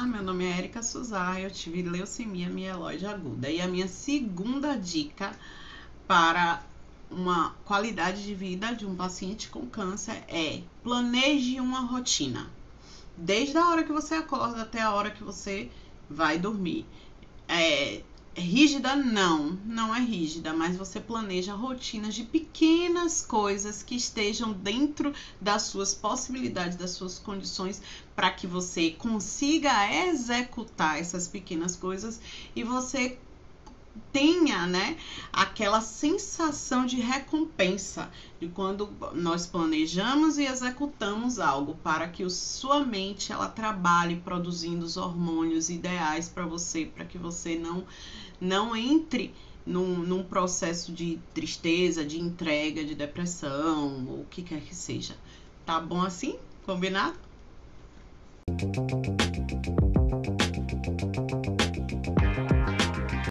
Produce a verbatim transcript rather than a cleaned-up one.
meu nome é Érica Suzar, eu tive leucemia mieloide aguda. E a minha segunda dica para uma qualidade de vida de um paciente com câncer é: planeje uma rotina. Desde a hora que você acorda até a hora que você vai dormir. É, rígida não, não é rígida, mas você planeja rotinas de pequenas coisas que estejam dentro das suas possibilidades, das suas condições, para que você consiga executar essas pequenas coisas e você tenha, né, aquela sensação de recompensa de quando nós planejamos e executamos algo, para que o, sua mente ela trabalhe produzindo os hormônios ideais para você, para que você não, não entre num, num processo de tristeza, de entrega, de depressão, ou o que quer que seja. Tá bom assim? Combinado?